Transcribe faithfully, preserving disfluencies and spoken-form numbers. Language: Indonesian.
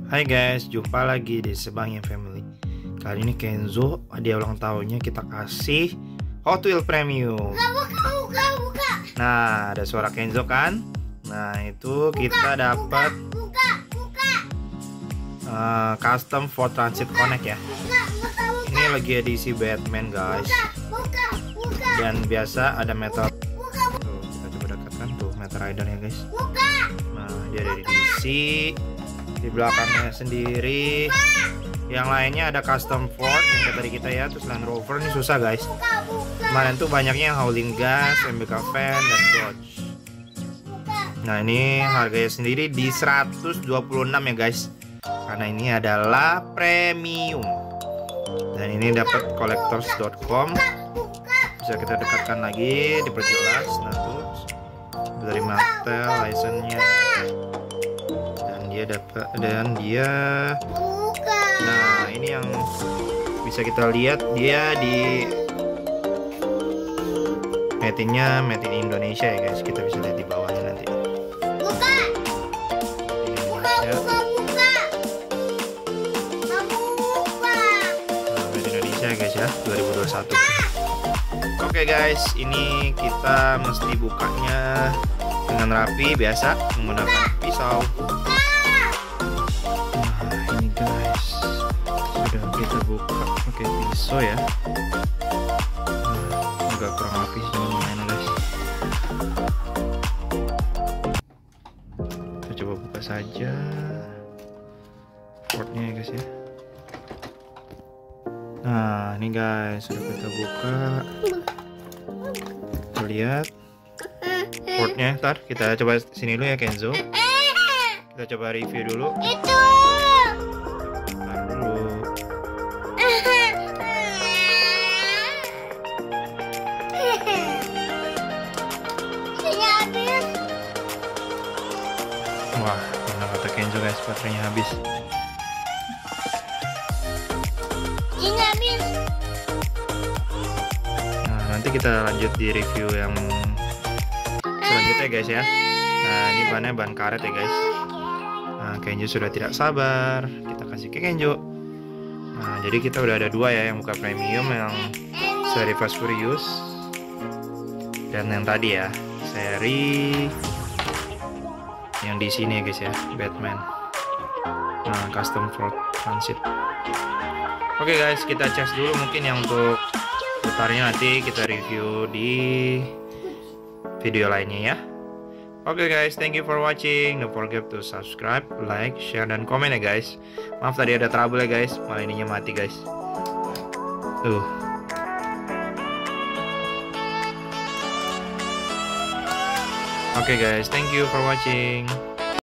Hai guys, jumpa lagi di Sebangnya Family. Kali ini Kenzo hadiah ulang tahunnya kita kasih Hot Wheels Premium. Buka, buka, buka, buka. Nah, ada suara Kenzo kan? Nah, itu Buka, kita dapat buka, buka, uh, custom Ford Transit Connect ya. buka, buka, buka, Ini lagi edisi Batman guys. buka, buka, Dan biasa ada Metal. buka, Tuh, kita coba dekatkan tuh Metal Rider ya guys. buka, Nah, dia ada edisi. Di belakangnya sendiri. Yang lainnya ada custom Ford yang kayak tadi kita ya. Terus Land Rover ini susah guys. buka, buka, Kemarin tuh banyaknya yang Howling Gas, M B K Van, dan Dodge. buka. Nah ini harganya sendiri di seratus dua puluh enam ya guys. Karena ini adalah premium. Dan ini dapat collectors dot com. Bisa kita dekatkan lagi, diperjelas. Nah tuh dari Mattel license-nya. Dan dia dapat dan dia. Buka. Nah ini yang bisa kita lihat dia di metinnya made in Indonesia ya guys. Kita bisa lihat di bawahnya nanti. Buka. Ini Buka, Indonesia. buka, buka. Kamu buka. Nah, made in Indonesia ya guys ya, dua ribu dua puluh satu. Oke guys, ini kita mesti bukanya dengan rapi biasa menggunakan pisau. Nah ini guys, sudah kita buka pakai pisau ya. Nah, agak kurang rapi sih lumayan guys. Kita coba buka saja portnya ya guys ya. Nah ini guys, sudah kita buka. Kita lihat portnya. Ntar kita coba sini dulu ya Kenzo. Kita coba review dulu. Itu. Ntar dulu. Ini habis. Wah, benar kata Kenzo guys, baterainya habis. Ini habis. Nah, nanti kita lanjut di review yang selanjutnya guys ya. Nah, ini bannya ban karet ya guys. Nah, Kenzo sudah tidak sabar. Kita kasih ke Kenzo. Nah, jadi kita udah ada dua ya, yang buka premium, yang seri Fast Furious, dan yang tadi ya, seri yang di sini ya guys ya, Batman. Nah, custom Ford Transit. Oke guys, kita cas dulu mungkin yang untuk putarnya nanti kita review di video lainnya ya. Oke guys, thank you for watching. Don't forget to subscribe, like, share, dan komen ya guys. Maaf tadi ada trouble ya guys, malah ininya mati guys. Tuh. Oke guys, thank you for watching.